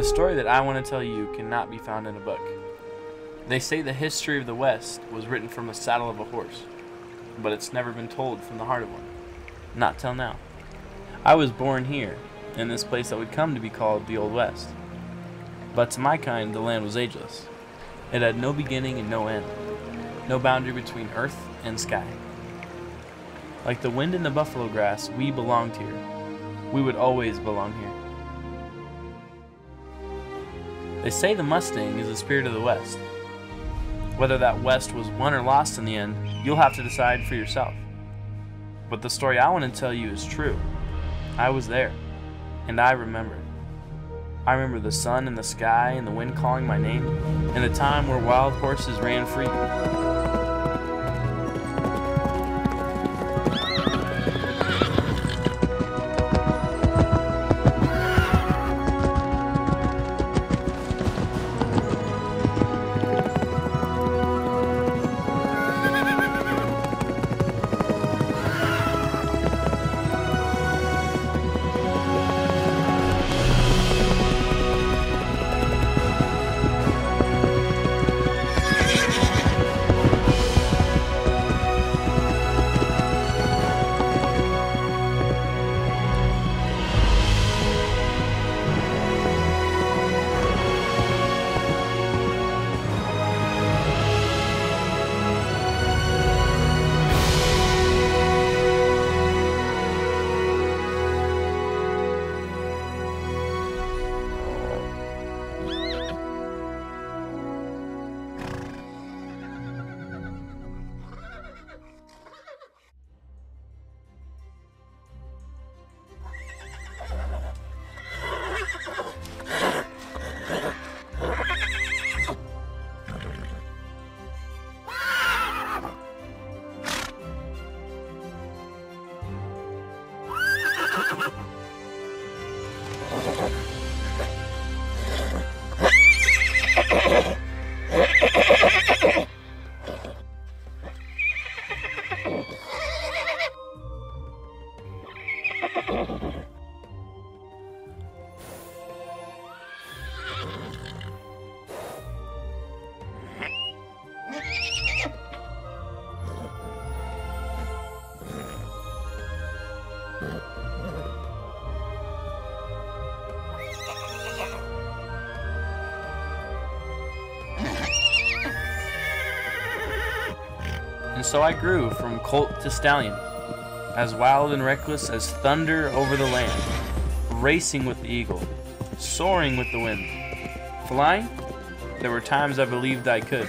story that I want to tell you cannot be found in a book. They say the history of the West was written from the saddle of a horse, but it's never been told from the heart of one. Not till now. I was born here, in this place that would come to be called the Old West. But to my kind, the land was ageless. It had no beginning and no end. No boundary between earth and sky. Like the wind and the buffalo grass, we belonged here. We would always belong here. They say the Mustang is the spirit of the West. Whether that West was won or lost in the end, you'll have to decide for yourself. But the story I want to tell you is true. I was there, and I remember. I remember the sun in the sky and the wind calling my name, and the time where wild horses ran free. And so I grew from colt to stallion, as wild and reckless as thunder over the land, racing with the eagle, soaring with the wind. Flying? There were times I believed I could.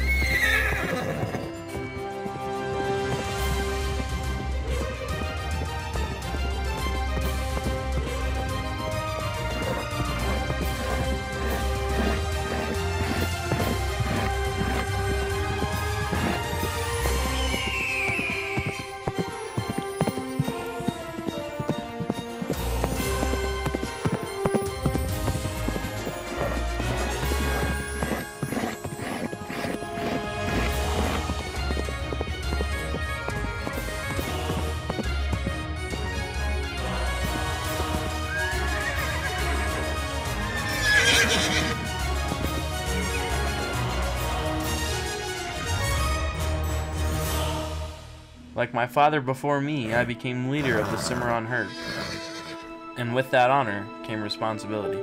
Like my father before me, I became leader of the Cimarron herd. And with that honor came responsibility.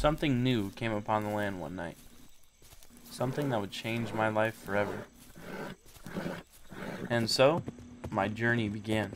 Something new came upon the land one night. Something that would change my life forever. And so, my journey began.